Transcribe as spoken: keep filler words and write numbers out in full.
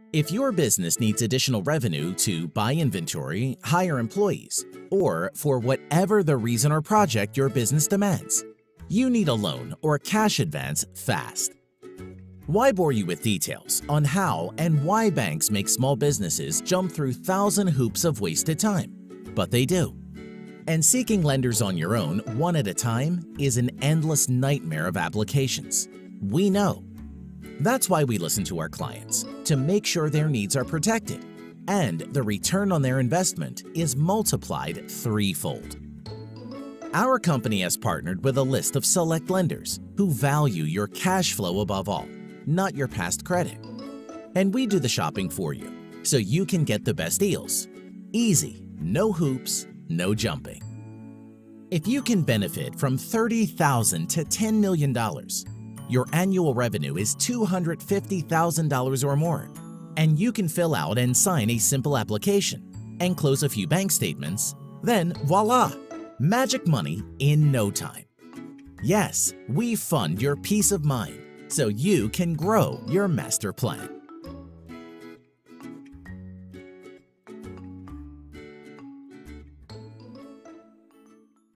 If your business needs additional revenue to buy inventory, hire employees, or for whatever the reason or project your business demands, you need a loan or cash advance fast. Why bore you with details on how and why banks make small businesses jump through thousand hoops of wasted time? But they do. And seeking lenders on your own, one at a time, is an endless nightmare of applications. We know. That's why we listen to our clients to make sure their needs are protected and the return on their investment is multiplied threefold. Our company has partnered with a list of select lenders who value your cash flow above all, not your past credit. And we do the shopping for you so you can get the best deals. Easy, no hoops, no jumping. If you can benefit from thirty thousand dollars to ten million dollars, your annual revenue is two hundred fifty thousand dollars or more, and you can fill out and sign a simple application and close a few bank statements, then voila, magic money in no time. Yes, we fund your peace of mind so you can grow your master plan.